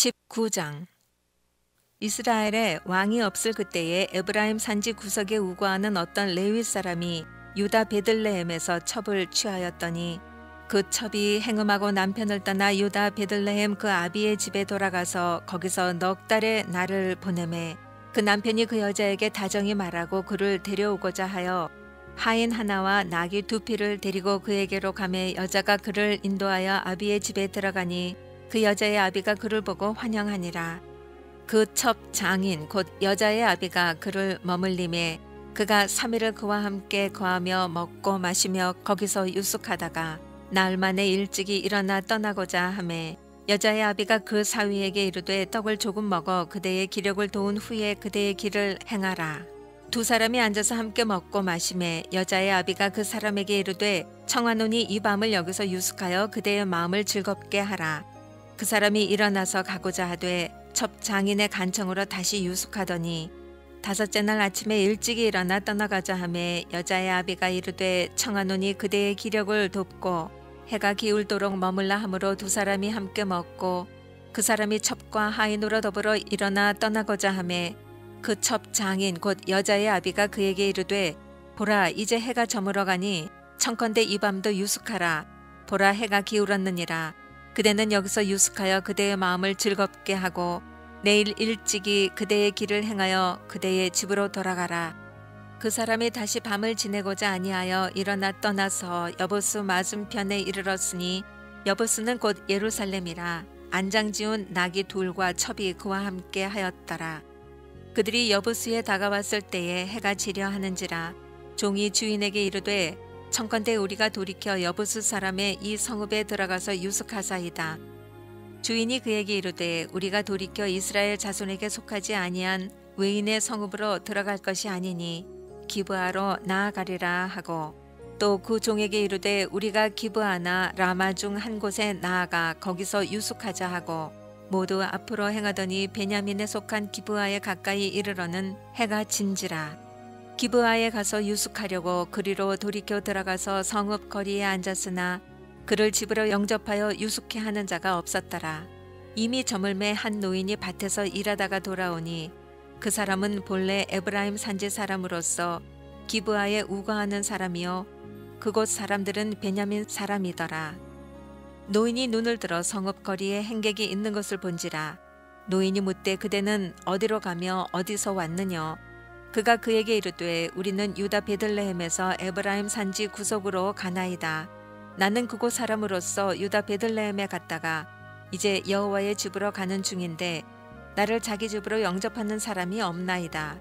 19장. 이스라엘에 왕이 없을 그때에 에브라임 산지 구석에 우거하는 어떤 레위 사람이 유다 베들레헴에서 첩을 취하였더니 그 첩이 행음하고 남편을 떠나 유다 베들레헴 그 아비의 집에 돌아가서 거기서 넉 달의 날을 보내매 그 남편이 그 여자에게 다정히 말하고 그를 데려오고자 하여 하인 하나와 나귀 두 피를 데리고 그에게로 가매 여자가 그를 인도하여 아비의 집에 들어가니 그 여자의 아비가 그를 보고 환영하니라. 그 첩 장인 곧 여자의 아비가 그를 머물림에 그가 3일을 그와 함께 거하며 먹고 마시며 거기서 유숙하다가 나흘 만에 일찍이 일어나 떠나고자 하매 여자의 아비가 그 사위에게 이르되 떡을 조금 먹어 그대의 기력을 도운 후에 그대의 길을 행하라. 두 사람이 앉아서 함께 먹고 마시매 여자의 아비가 그 사람에게 이르되 청하노니 이 밤을 여기서 유숙하여 그대의 마음을 즐겁게 하라. 그 사람이 일어나서 가고자 하되 첩 장인의 간청으로 다시 유숙하더니 다섯째 날 아침에 일찍이 일어나 떠나가자 하매 여자의 아비가 이르되 청하노니 그대의 기력을 돕고 해가 기울도록 머물라 하므로 두 사람이 함께 먹고 그 사람이 첩과 하인으로 더불어 일어나 떠나고자 하매 그 첩 장인 곧 여자의 아비가 그에게 이르되 보라 이제 해가 저물어 가니 청컨대 이 밤도 유숙하라. 보라 해가 기울었느니라. 그대는 여기서 유숙하여 그대의 마음을 즐겁게 하고 내일 일찍이 그대의 길을 행하여 그대의 집으로 돌아가라. 그 사람이 다시 밤을 지내고자 아니하여 일어나 떠나서 여보스 맞은편에 이르렀으니 여보스는 곧 예루살렘이라. 안장지운 나귀 둘과 첩이 그와 함께 하였더라. 그들이 여보스에 다가왔을 때에 해가 지려 하는지라. 종이 주인에게 이르되 청컨대 우리가 돌이켜 여보스 사람의 이 성읍에 들어가서 유숙하사이다. 주인이 그에게 이르되 우리가 돌이켜 이스라엘 자손에게 속하지 아니한 외인의 성읍으로 들어갈 것이 아니니 기브아로 나아가리라 하고 또 그 종에게 이르되 우리가 기브아나 라마 중 한 곳에 나아가 거기서 유숙하자 하고 모두 앞으로 행하더니 베냐민에 속한 기브아에 가까이 이르러는 해가 진지라. 기브아에 가서 유숙하려고 그리로 돌이켜 들어가서 성읍 거리에 앉았으나 그를 집으로 영접하여 유숙해 하는 자가 없었더라. 이미 저물매 한 노인이 밭에서 일하다가 돌아오니 그 사람은 본래 에브라임 산지 사람으로서 기브아에 우거하는 사람이요 그곳 사람들은 베냐민 사람이더라. 노인이 눈을 들어 성읍 거리에 행객이 있는 것을 본지라. 노인이 묻되 그대는 어디로 가며 어디서 왔느냐. 그가 그에게 이르되 우리는 유다 베들레헴에서 에브라임 산지 구석으로 가나이다. 나는 그곳 사람으로서 유다 베들레헴에 갔다가 이제 여호와의 집으로 가는 중인데 나를 자기 집으로 영접하는 사람이 없나이다.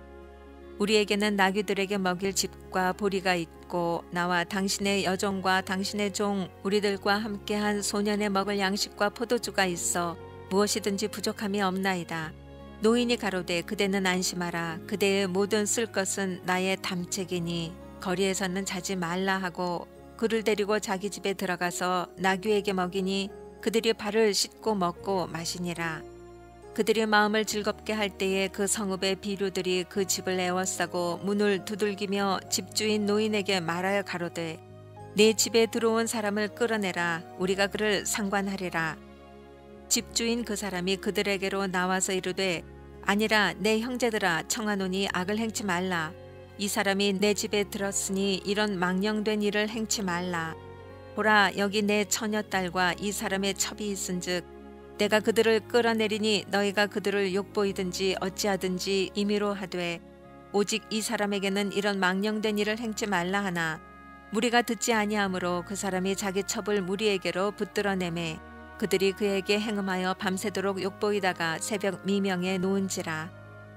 우리에게는 나귀들에게 먹일 집과 보리가 있고 나와 당신의 여종과 당신의 종 우리들과 함께한 소년에 먹을 양식과 포도주가 있어 무엇이든지 부족함이 없나이다. 노인이 가로되 그대는 안심하라. 그대의 모든 쓸 것은 나의 담책이니 거리에서는 자지 말라 하고 그를 데리고 자기 집에 들어가서 나귀에게 먹이니 그들이 발을 씻고 먹고 마시니라. 그들이 마음을 즐겁게 할 때에 그 성읍의 비류들이 그 집을 에워싸고 문을 두들기며 집주인 노인에게 말하여 가로되 내 집에 들어온 사람을 끌어내라. 우리가 그를 상관하리라. 집주인 그 사람이 그들에게로 나와서 이르되 아니라 내 형제들아 청하노니 악을 행치 말라. 이 사람이 내 집에 들었으니 이런 망령된 일을 행치 말라. 보라 여기 내 처녀딸과 이 사람의 첩이 있은즉 내가 그들을 끌어내리니 너희가 그들을 욕보이든지 어찌하든지 임의로 하되 오직 이 사람에게는 이런 망령된 일을 행치 말라 하나 무리가 듣지 아니하므로 그 사람이 자기 첩을 무리에게로 붙들어내매 그들이 그에게 행음하여 밤새도록 욕보이다가 새벽 미명에 놓은지라.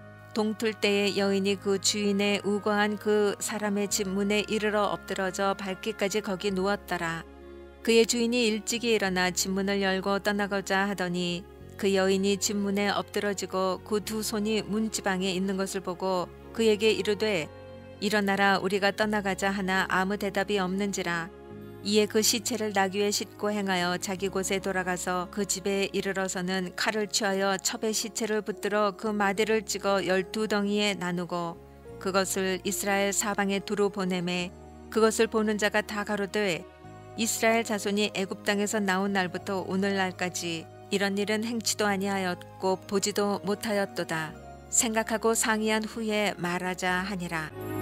동틀 때에 여인이 그 주인의 우거한 그 사람의 집 문에 이르러 엎드러져 밟기까지 거기 누웠더라. 그의 주인이 일찍이 일어나 집문을 열고 떠나고자 하더니 그 여인이 집문에 엎드러지고 그 두 손이 문지방에 있는 것을 보고 그에게 이르되 일어나라 우리가 떠나가자 하나 아무 대답이 없는지라. 이에 그 시체를 나귀에 싣고 행하여 자기 곳에 돌아가서 그 집에 이르러서는 칼을 취하여 첩의 시체를 붙들어 그 마디를 찍어 12덩이에 나누고 그것을 이스라엘 사방에 두루 보내매 그것을 보는 자가 다 가로되 이스라엘 자손이 애굽 땅에서 나온 날부터 오늘날까지 이런 일은 행치도 아니하였고 보지도 못하였도다. 생각하고 상의한 후에 말하자 하니라.